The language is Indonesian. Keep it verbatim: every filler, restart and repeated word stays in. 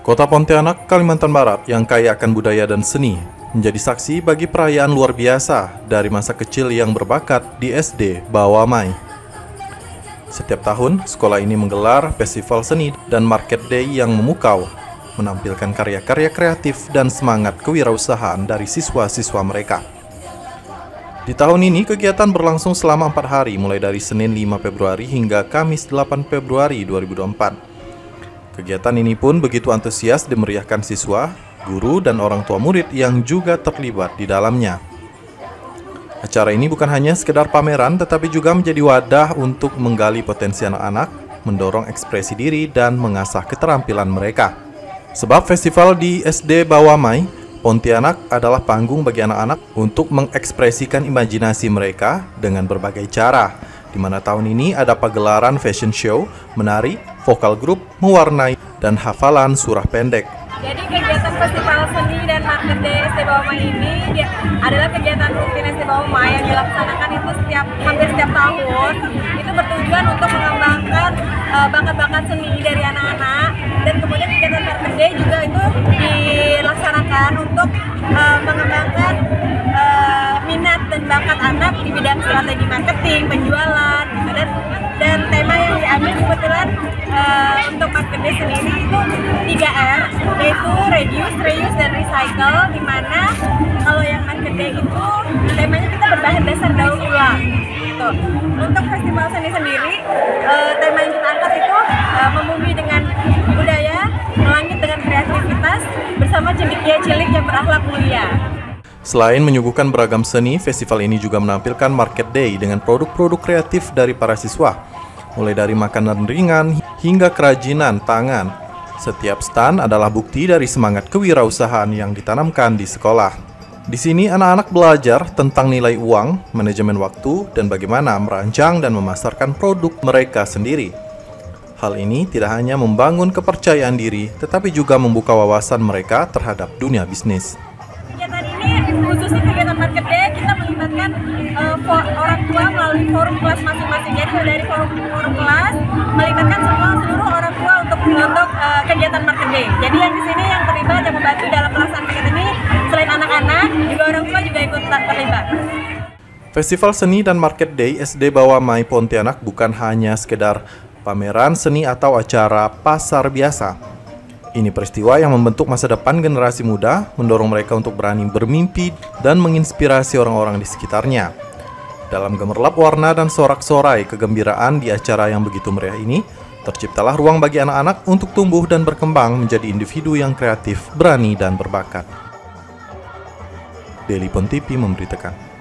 Kota Pontianak, Kalimantan Barat yang kaya akan budaya dan seni menjadi saksi bagi perayaan luar biasa dari masa kecil yang berbakat di S D Bawamai. Setiap tahun, sekolah ini menggelar festival seni dan market day yang memukau, menampilkan karya-karya kreatif dan semangat kewirausahaan dari siswa-siswa mereka. Di tahun ini, kegiatan berlangsung selama empat hari, mulai dari Senin lima Februari hingga Kamis delapan Februari dua ribu dua puluh empat. Kegiatan ini pun begitu antusias dimeriahkan siswa, guru, dan orang tua murid yang juga terlibat di dalamnya. Acara ini bukan hanya sekedar pameran, tetapi juga menjadi wadah untuk menggali potensi anak-anak, mendorong ekspresi diri, dan mengasah keterampilan mereka. Sebab festival di S D Bawamai, Pontianak adalah panggung bagi anak-anak untuk mengekspresikan imajinasi mereka dengan berbagai cara, di mana tahun ini ada pagelaran fashion show, menari, vokal grup, mewarnai, dan hafalan surah pendek. Jadi kegiatan festival seni dan market day S D Bawamai ini dia adalah kegiatan rutin S D Bawamai yang dilaksanakan itu setiap hampir setiap tahun. Itu bertujuan untuk mengembangkan uh, bakat-bakat seni dari anak-anak, dan kemudian kegiatan market day juga itu dilaksanakan untuk uh, mengembangkan uh, minat dan bakat anak di bidang strategi marketing, penjualan, gitu. dan dan tema yang diambil kebetulan uh, untuk market day sendiri itu tiga R, yaitu reduce, reuse, dan recycle, di mana kalau yang market day itu temanya kita berbahan dasar daur ulang gitu. Untuk festival seni sendiri, uh, tema yang kita angkat itu uh, membumi dengan budaya, melangit dengan kreativitas, bersama cendekia cilik yang berakhlak mulia. Selain menyuguhkan beragam seni, festival ini juga menampilkan market day dengan produk-produk kreatif dari para siswa, mulai dari makanan ringan hingga kerajinan tangan. Setiap stand adalah bukti dari semangat kewirausahaan yang ditanamkan di sekolah. Di sini anak-anak belajar tentang nilai uang, manajemen waktu, dan bagaimana merancang dan memasarkan produk mereka sendiri. Hal ini tidak hanya membangun kepercayaan diri, tetapi juga membuka wawasan mereka terhadap dunia bisnis. Kegiatan ini, khususnya kegiatan market day, kita melibatkan uh, orang tua melalui forum kelas masing-masing. Jadi dari forum, forum kelas melibatkan semua seluruh orang tua untuk untuk uh, kegiatan market day. Jadi yang di sini yang terlibat, yang membantu dalam pelaksanaan kegiatan ini, selain anak-anak, juga orang tua juga ikut terlibat. Festival Seni dan Market Day S D Bawamai Pontianak bukan hanya sekedar pameran seni atau acara pasar biasa. Ini peristiwa yang membentuk masa depan generasi muda, mendorong mereka untuk berani bermimpi dan menginspirasi orang-orang di sekitarnya. Dalam gemerlap warna dan sorak-sorai kegembiraan di acara yang begitu meriah ini, terciptalah ruang bagi anak-anak untuk tumbuh dan berkembang menjadi individu yang kreatif, berani, dan berbakat. Daily Pon T V memberitakan.